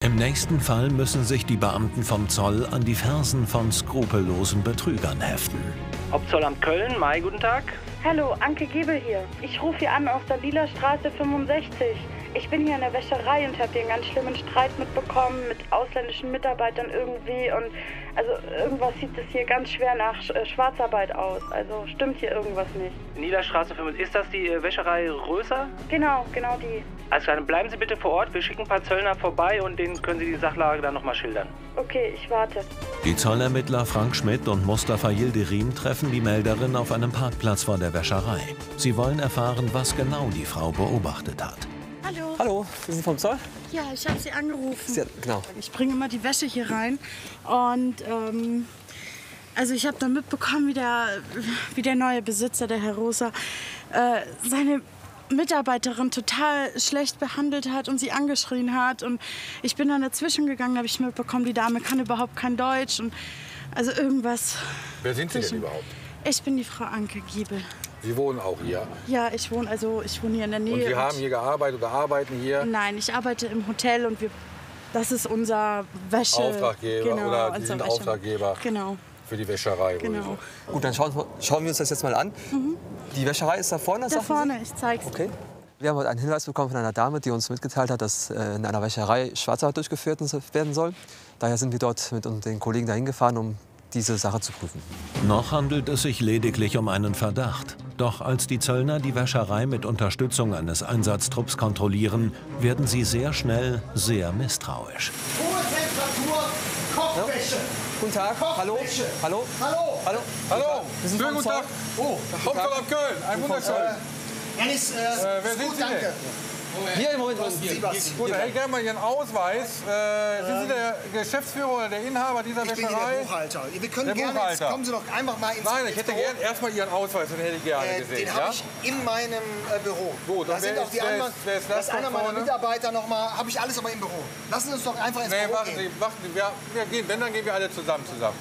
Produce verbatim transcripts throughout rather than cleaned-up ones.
Im nächsten Fall müssen sich die Beamten vom Zoll an die Fersen von skrupellosen Betrügern heften. Hauptzollamt Köln, Mai, guten Tag. Hallo, Anke Giebel hier. Ich rufe hier an aus der Lila Straße fünfundsechzig. Ich bin hier in der Wäscherei und habe hier einen ganz schlimmen Streit mitbekommen mit ausländischen Mitarbeitern irgendwie. Und also irgendwas sieht es hier ganz schwer nach Schwarzarbeit aus. Also stimmt hier irgendwas nicht. Lila Straße fünfundsechzig, ist das die äh, Wäscherei Röser? Genau, genau die. Also dann bleiben Sie bitte vor Ort. Wir schicken ein paar Zöllner vorbei und denen können Sie die Sachlage dann nochmal schildern. Okay, ich warte. Die Zollermittler Frank Schmidt und Mustafa Yildirim treffen die Melderin auf einem Parkplatz vor der Wäscherei. Sie wollen erfahren, was genau die Frau beobachtet hat. Hallo. Hallo, Sie sind vom Zoll? Ja, ich habe Sie angerufen. Sie, genau. Ich bringe immer die Wäsche hier rein und ähm, also ich habe dann mitbekommen, wie der, wie der neue Besitzer, der Herr Rosa, äh, seine Mitarbeiterin total schlecht behandelt hat und sie angeschrien hat. Und ich bin dann dazwischen gegangen, habe ich mitbekommen, die Dame kann überhaupt kein Deutsch. Und also irgendwas. Wer sind Sie denn überhaupt? Ich bin die Frau Anke Giebel. Sie wohnen auch hier? Ja, ich wohne, also ich wohne hier in der Nähe. Und Sie haben hier gearbeitet oder arbeiten hier? Nein, ich arbeite im Hotel und wir, das ist unser Wäsche... Auftraggeber genau, oder Sie unser sind Wäsche. Auftraggeber Genau. für die Wäscherei? Genau. Gut, dann schauen, schauen wir uns das jetzt mal an. Mhm. Die Wäscherei ist da vorne, Da sagten vorne, Sie? ich zeig's. Okay. Wir haben heute einen Hinweis bekommen von einer Dame, die uns mitgeteilt hat, dass äh, in einer Wäscherei Schwarzarbeit durchgeführt werden soll. Daher sind wir dort mit den Kollegen dahin gefahren, um diese Sache zu prüfen. Noch handelt es sich lediglich um einen Verdacht. Doch als die Zöllner die Wäscherei mit Unterstützung eines Einsatztrupps kontrollieren, werden sie sehr schnell sehr misstrauisch. Hohe Temperatur, Kochwäsche. Ja. Guten Tag. Hallo. Kochwäsche. Hallo. Hallo. Hallo. Hallo. Wir sind Schönen vom guten Tag. Oh, Hauptzollamt Köln. Ein wunderschön. Janis, äh, wer ist sind gut, Sie denn? danke. Hier im Moment. Sie was? Gut, dann hätte ich gerne mal Ihren Ausweis. Äh, sind Sie der Geschäftsführer oder der Inhaber dieser Ich bin hier Wäscherei? der Buchhalter. Wir können Der gerne, jetzt Buchhalter. kommen Sie doch einfach mal ins Nein, ich hätte ins Büro. gern erstmal Ihren Ausweis, den hätte ich gerne Äh, gesehen. Den ja? habe ich in meinem äh, Büro. Gut, da und sind wer auch ist- die wer ist- anderen. wer ist das das ist einer da meiner vorne? Mitarbeiter noch mal. Habe ich alles aber im Büro. Lassen Sie uns doch einfach ins Nee, Büro warten gehen. Sie, warten Sie. Wir, wir gehen, wenn, dann gehen wir alle zusammen zusammen.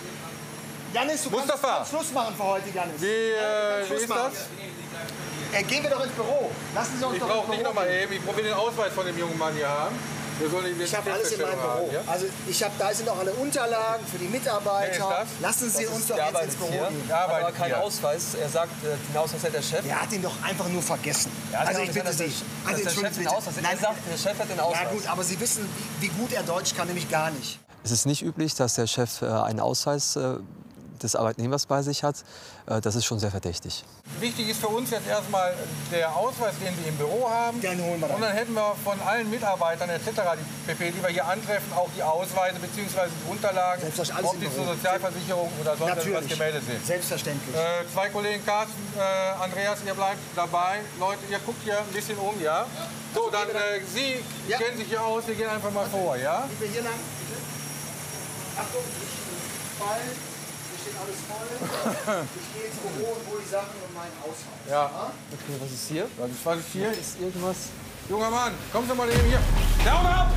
Janis, du kannst, Mustafa. kannst Schluss machen für heute, Janis. Wie, äh, wie Schluss ist machen. das? Äh, gehen wir doch ins Büro. Lassen Sie uns Ich doch brauche ins nicht Büro noch mal gehen. eben. Ich will den Ausweis von dem jungen Mann hier haben. Wir sollen die Ich habe alles in meinem Identitätsfeststellung Büro. haben, ja? Also ich habe, da sind auch alle Unterlagen für die Mitarbeiter. Wer ist das? Lassen Sie Das uns ist- doch der jetzt arbeitet ins Büro hier. gehen. Der Aber arbeitet kein hier. Ausweis. Er sagt, äh, den Ausweis hat der Chef. Der hat ihn doch einfach nur vergessen. Ja, also kann ich auch bitte nicht Sie. sein, dass Also der Chef entschuldigen den Sie. Ausweis hat. Nein, Er sagt, der Chef hat den Ausweis. ja gut, aber Sie wissen, wie, wie gut er Deutsch kann, nämlich gar nicht. Es ist nicht üblich, dass der Chef äh, einen Ausweis äh, des Arbeitnehmers bei sich hat. Äh, das ist schon sehr verdächtig. Wichtig ist für uns jetzt erstmal der Ausweis, den Sie im Büro haben. Den holen wir dann. Und dann hätten wir von allen Mitarbeitern et cetera, die P P, die wir hier antreffen, auch die Ausweise bzw. die Unterlagen, Selbstverständlich, alles ob die im zur Büro. Sozialversicherung oder sonst irgendwas Natürlich. gemeldet sind. Selbstverständlich. Äh, zwei Kollegen, Carsten, äh, Andreas, ihr bleibt dabei. Leute, ihr guckt hier ein bisschen um, ja? So, dann äh, Sie Ja. kennen sich hier aus, wir gehen einfach mal vor, ja? Gehen wir hier lang, bitte. Achtung, nicht fallen. Hier steht alles voll. Ich gehe ins Büro und hole die Sachen und meinen Ausweis. Ja. Okay, was ist hier? Was ist, was ist hier? Ist irgendwas? Junger Mann, kommen Sie mal eben hier. Down ab!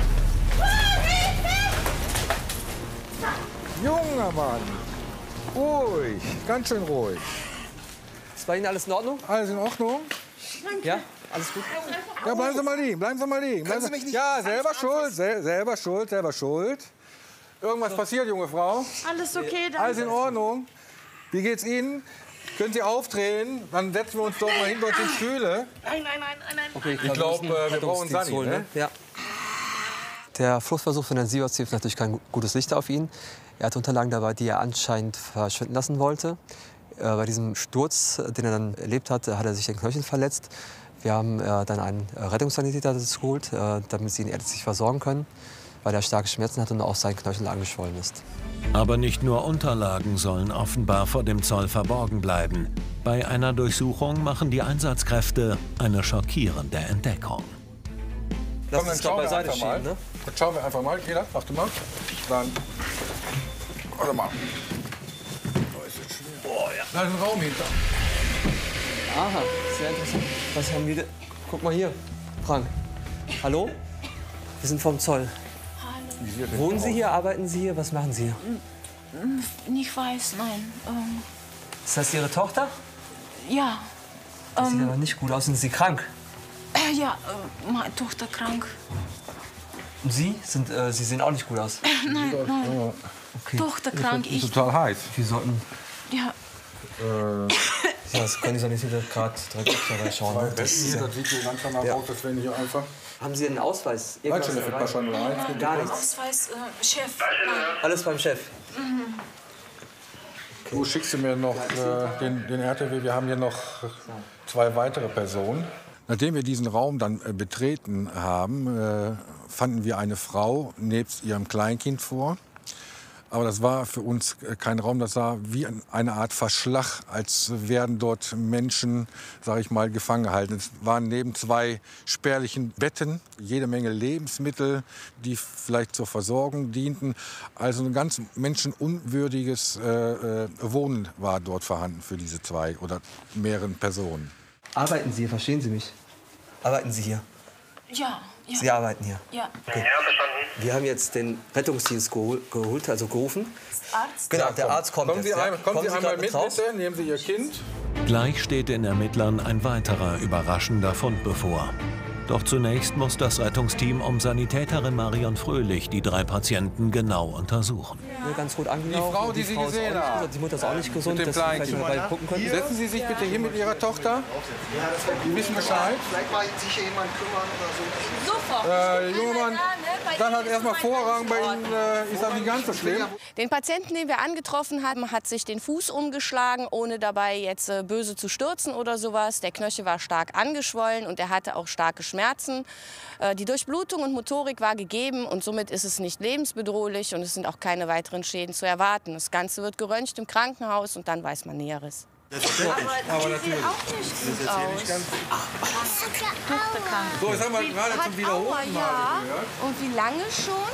Junger Mann, ruhig, ganz schön ruhig. Ist bei Ihnen alles in Ordnung? Alles in Ordnung? Ja? Alles gut? Ja, bleiben Sie mal liegen, bleiben Sie mal liegen. Bleiben Sie mich nicht ja, ganz selber anfassen? schuld, sel selber schuld, selber schuld. Irgendwas passiert, junge Frau? Alles okay, danke. Alles in Ordnung. Wie geht's Ihnen? Können Sie aufdrehen? Dann setzen wir uns doch mal hinter uns in Stühle. Nein, nein, nein, nein, nein. Okay, Ich glaube, äh, wir brauchen Rettungsdienst Sani, holen, ne? Ja. Der Fluchtversuch von Herrn Sieverts wirft natürlich kein gutes Licht auf ihn. Er hat Unterlagen dabei, die er anscheinend verschwinden lassen wollte. Äh, bei diesem Sturz, den er dann erlebt hat, hat er sich den Knöchel verletzt. Wir haben äh, dann einen Rettungssanitäter dazu geholt, äh, damit sie ihn ärztlich versorgen können, weil er starke Schmerzen hat und auch sein Knöchel angeschwollen ist. Aber nicht nur Unterlagen sollen offenbar vor dem Zoll verborgen bleiben. Bei einer Durchsuchung machen die Einsatzkräfte eine schockierende Entdeckung. Lass Komm, dann uns doch schauen wir beiseite einfach mal. schieben, ne? Jetzt schauen wir einfach mal. Kela, achte mal. Dann. Warte mal. Oh, ja. Da ist ein Raum hinter. Aha, sehr interessant. Was haben wir denn? Guck mal hier, Frank. Hallo? Wir sind vom Zoll. Hallo. Wohnen Sie hier, arbeiten Sie hier? Was machen Sie hier? Ich weiß, nein. Ähm, Ist das Ihre Tochter? ja. Das sieht Ähm, aber nicht gut aus. Sind Sie krank? äh, ja, äh, meine Tochter krank. Und Sie? Sind, äh, Sie sehen auch nicht gut aus. Nein, nein. Okay. Tochter ich. Total heiß. Wir sollten... Ja. Äh, Ja, das können die Sanitäter gerade direkt schauen. Ne? Das ist hier, ja, das sieht so ganz danach Ja. aus, als wenn hier einfach... haben Sie einen Ausweis? Weißt du, Irgendwas für dabei? Pascha Gar nichts. Ausweis, äh, Chef. Alles beim Chef. Du schickst du mir noch äh, den, den R T W, wir haben hier noch zwei weitere Personen. Nachdem wir diesen Raum dann äh, betreten haben, äh, fanden wir eine Frau nebst ihrem Kleinkind vor. Aber das war für uns kein Raum, das sah wie eine Art Verschlag, als wären dort Menschen, sage ich mal, gefangen gehalten. Es waren neben zwei spärlichen Betten jede Menge Lebensmittel, die vielleicht zur Versorgung dienten. Also ein ganz menschenunwürdiges äh, äh, Wohnen war dort vorhanden für diese zwei oder mehreren Personen. Arbeiten Sie hier, verstehen Sie mich? Arbeiten Sie hier? Ja, ja. Sie arbeiten hier? Ja. Okay. Wir haben jetzt den Rettungsdienst gehol geholt, also gerufen. Arzt? Genau, der Arzt kommt Kommen Sie, jetzt. ja. ein, kommen Sie einmal grad mit, raus? bitte. Nehmen Sie Ihr Kind. Gleich steht den Ermittlern ein weiterer überraschender Fund bevor. Doch zunächst muss das Rettungsteam um Sanitäterin Marion Fröhlich die drei Patienten genau untersuchen. Ja, ganz gut angelaufen. Die Frau, die Sie Frau ist gesehen auch nicht haben. gesund. Die Mutter ist auch nicht gesund, Mit dem dass Sie vielleicht Kleinkind. mal gucken können. Setzen Sie sich bitte hier mit Ihrer Tochter. Die wissen Bescheid. Vielleicht mal sich hier jemand kümmern oder so. Sofort. Äh, junger Mann, dann hat erstmal Vorrang. Bei Ihnen äh, ist das nicht ganz so schlimm. Den Patienten, den wir angetroffen haben, hat sich den Fuß umgeschlagen, ohne dabei jetzt äh, böse zu stürzen oder sowas. Der Knöchel war stark angeschwollen und er hatte auch starke Schmerzen. Äh, die Durchblutung und Motorik war gegeben und somit ist es nicht lebensbedrohlich und es sind auch keine weiteren Schäden zu erwarten. Das Ganze wird geröntgt im Krankenhaus und dann weiß man Näheres. Aber die sieht auch nicht gut aus. So, jetzt haben wir gerade zum wiederholten Mal ja. gehört. Und wie lange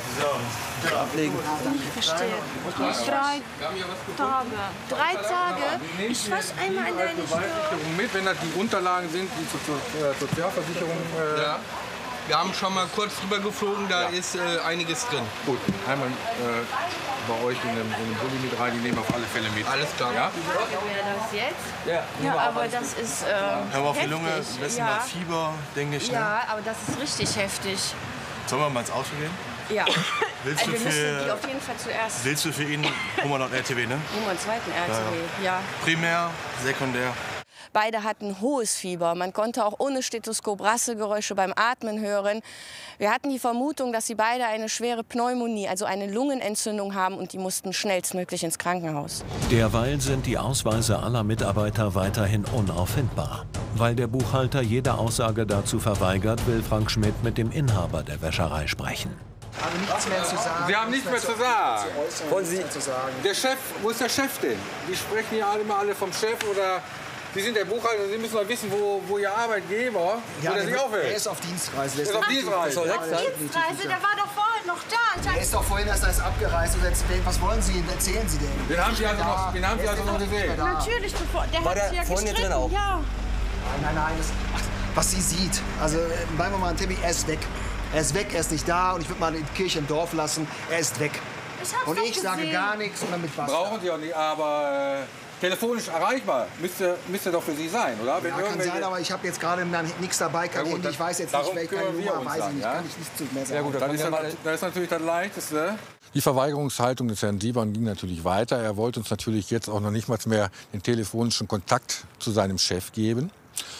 schon? Ablegen. Ich verstehe. Drei Tage. Drei Tage? Ich fasse einmal in deine Stirn. Versicherung mit, wenn das die Unterlagen sind, die zur zur, äh, Sozialversicherung. Äh, Ja. Wir haben schon mal kurz drüber geflogen, da ist äh, einiges drin. Gut, einmal äh, bei euch in dem, in dem Bulli mit rein, die nehmen auf alle Fälle mit. Alles klar. Ja? Wäre das jetzt? Ja, Ja, aber das ist ähm, Hör mal auf die heftig. Lunge, am besten ja. mal Fieber, denke ich. Ne? Ja, aber das ist richtig heftig. Sollen wir mal ins Auto gehen? Ja. Willst Also du wir müssen die für, auf jeden Fall zuerst. willst du für ihn Hummer und R T W, ne? Nummer einen zweiten R T W, ja. Primär, sekundär. Beide hatten hohes Fieber. Man konnte auch ohne Stethoskop Rasselgeräusche beim Atmen hören. Wir hatten die Vermutung, dass sie beide eine schwere Pneumonie, also eine Lungenentzündung haben, und die mussten schnellstmöglich ins Krankenhaus. Derweil sind die Ausweise aller Mitarbeiter weiterhin unauffindbar. Weil der Buchhalter jede Aussage dazu verweigert, will Frank Schmidt mit dem Inhaber der Wäscherei sprechen. Also nichts mehr zu sagen. Sie haben nichts mehr zu sagen. Zu äußern, Wollen Sie- nichts mehr zu sagen. Der Chef, wo ist der Chef denn? Die sprechen hier alle immer alle vom Chef oder Sie sind der Buchhalter, Sie müssen doch wissen, wo, wo Ihr Arbeitgeber, Ja, wo der der, sich er aufhält. ist auf Dienstreise. Der Ist auf Dienstreise. Soll weg sein? Dienstreise, der war doch vorher noch da. Er ist doch vorhin erst als abgereist. Und jetzt, was wollen Sie? Erzählen Sie denn? Den haben Sie also noch, den haben Sie also noch gesehen. Natürlich, bevor, der War hat der sich ja vorhin hier gestritten. drin auch? Ja. Nein, nein, nein. Das, ach, was sie sieht. Also, äh, bleiben wir mal an Timmy. Er ist weg. Er ist weg, er ist nicht da. Und ich würde mal die Kirche im Dorf lassen. Er ist weg. Ich hab's Und doch ich sage gesehen. gar nichts und damit basta. Brauchen Sie auch nicht, aber äh, telefonisch erreichbar müsste, müsste doch für Sie sein, oder? Wenn Ja, kann irgendwelche- sein, aber ich habe jetzt gerade nichts dabei, kein Ja, gut, Handy. dann- Ich weiß jetzt darum nicht, welche kümmern wir Nummer, uns weiß dann, ich nicht. ja? Kann ich nicht zu mehr sagen. Ja, gut, Das dann ist, können wir dann, mal... das ist natürlich das Leichteste. Die Verweigerungshaltung des Herrn Siebern ging natürlich weiter. Er wollte uns natürlich jetzt auch noch nicht mal mehr den telefonischen Kontakt zu seinem Chef geben.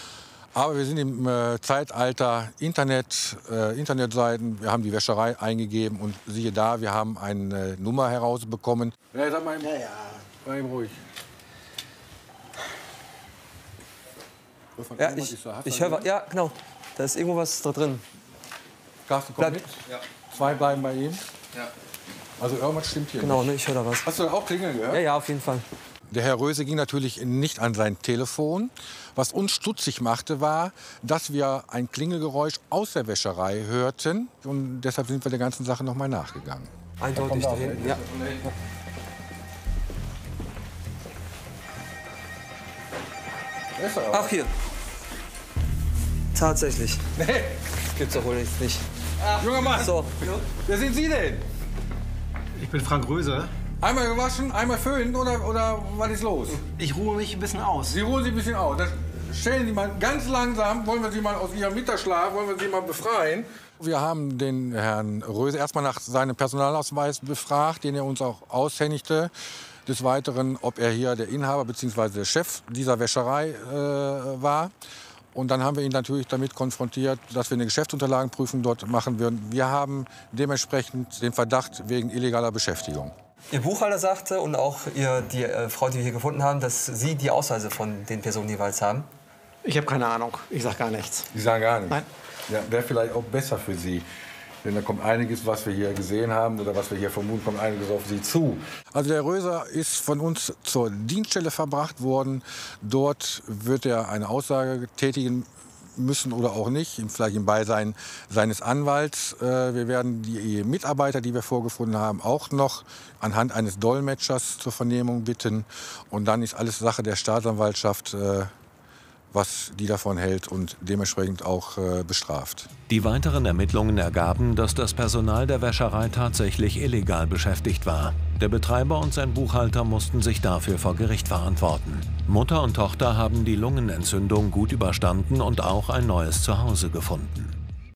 Aber wir sind im äh, Zeitalter Internet, äh, Internetseiten. Wir haben die Wäscherei eingegeben und siehe da, wir haben eine äh, Nummer herausbekommen. Ja, sag mal eben, Ja, ja. mal eben ruhig. Ja, ich, ich höre... Ja, genau. Da ist irgendwo was da drin. Carsten, komm Bleib- mit. Zwei bleiben bei ihm. Ja. Also irgendwas stimmt hier Genau, nicht. ne, ich höre da was. Hast du auch klingeln gehört? Ja, ja, auf jeden Fall. Der Herr Röse ging natürlich nicht an sein Telefon. Was uns stutzig machte, war, dass wir ein Klingelgeräusch aus der Wäscherei hörten. Und deshalb sind wir der ganzen Sache noch mal nachgegangen. Eindeutig da hinten, ja. Ach, hier. Tatsächlich. Nee. Gibt's doch wohl jetzt nicht. Junger Mann, So, wer sind Sie denn? Ich bin Frank Röse. Einmal gewaschen, einmal föhnen oder, oder was ist los? Ich ruhe mich ein bisschen aus. Sie ruhen sich ein bisschen aus. Das stellen Sie mal ganz langsam, wollen wir Sie mal aus Ihrem Mittagsschlaf, wollen wir Sie mal befreien. Wir haben den Herrn Röse erstmal nach seinem Personalausweis befragt, den er uns auch aushändigte. Des Weiteren, ob er hier der Inhaber bzw. der Chef dieser Wäscherei äh, war. Und dann haben wir ihn natürlich damit konfrontiert, dass wir eine Geschäftsunterlagenprüfung dort machen würden. Wir haben dementsprechend den Verdacht wegen illegaler Beschäftigung. Ihr Buchhalter sagte und auch ihr, die äh, Frau, die wir hier gefunden haben, dass Sie die Ausweise von den Personen jeweils haben. Ich habe keine Ahnung. Ich sage gar nichts. Sie sagen gar nichts? Nein. Ja, wäre vielleicht auch besser für Sie. Denn da kommt einiges, was wir hier gesehen haben oder was wir hier vermuten, kommt einiges auf Sie zu. Also der Röser ist von uns zur Dienststelle verbracht worden. Dort wird er eine Aussage tätigen müssen oder auch nicht, vielleicht im Beisein seines Anwalts. Wir werden die Mitarbeiter, die wir vorgefunden haben, auch noch anhand eines Dolmetschers zur Vernehmung bitten. Und dann ist alles Sache der Staatsanwaltschaft, was die davon hält und dementsprechend auch äh, bestraft. Die weiteren Ermittlungen ergaben, dass das Personal der Wäscherei tatsächlich illegal beschäftigt war. Der Betreiber und sein Buchhalter mussten sich dafür vor Gericht verantworten. Mutter und Tochter haben die Lungenentzündung gut überstanden und auch ein neues Zuhause gefunden.